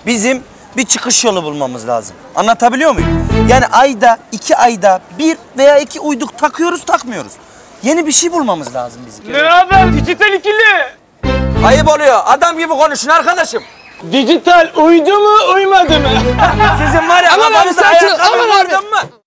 Bizim bir çıkış yolu bulmamız lazım. Anlatabiliyor muyum? Yani ayda, 2 ayda 1 veya 2 uyduk takıyoruz, takmıyoruz. Yeni bir şey bulmamız lazım bizim. Ne haber dijital ikili? Ayıp oluyor. Adam gibi konuşun arkadaşım. Dijital uydu mu uymadı mı? Sizin var ya kafanızda ayakkabı gördün mü?